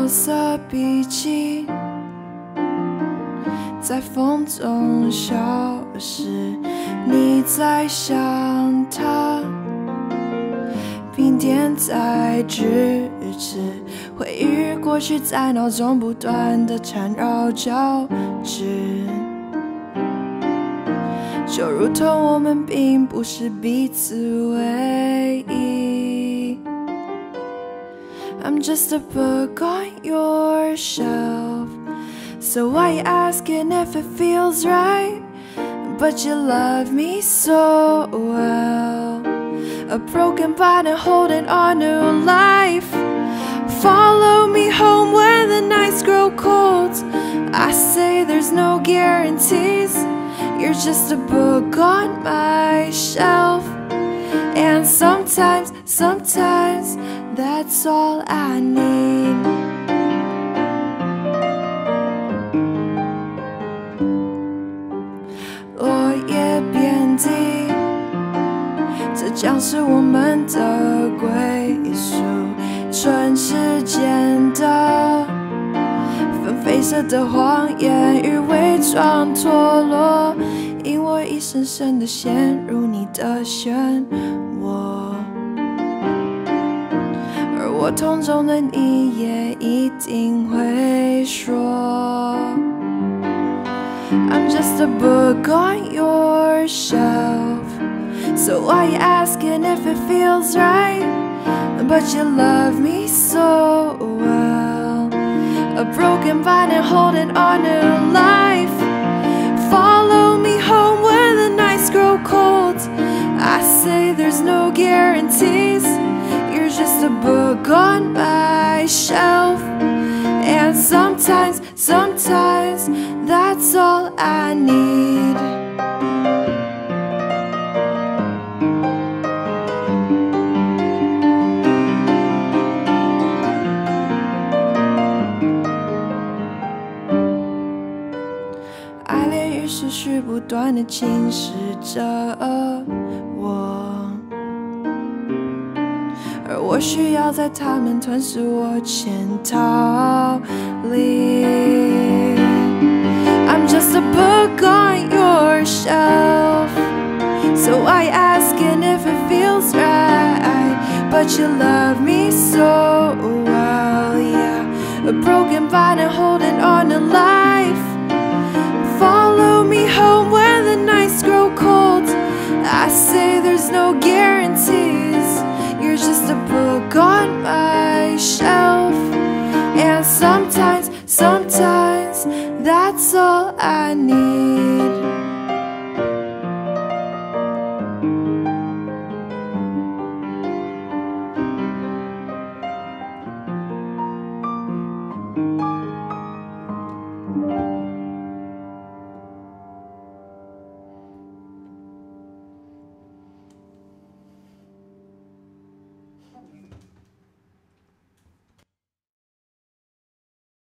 角色笔记在风中消失，你在想他，并踮在咫尺，回忆过去在脑中不断的缠绕交织，就如同我们并不是彼此唯一。I'm just a book on your shelf, so why you asking if it feels right? But you love me so well. A broken body holding on to life. Follow me home when the nights grow cold. I say there's no guarantees. You're just a book on my shelf. And sometimes, that's all I need. 落叶遍地，这将是我们的归宿。瞬时间的纷飞色的谎言与伪装脱落，因我一深深的陷入你的漩涡，而我痛中的你也一定会说 I'm just a book on your shelf, so why you asking if it feels right? But you love me so well. A broken vine holding on to life. Follow me home when the nights grow cold. I say there's no guarantees. You're just a book on my shelf. And sometimes, that's all I need.爱恋与思绪不断地侵蚀着我，而我需要在它们吞噬我前逃离。I'm just a book on your shelf, so why asking if it feels right? But you love me so well, yeah. A broken vine and holding on to life. Follow me home when the nights grow cold. I say there's no guarantees. You're just a book on my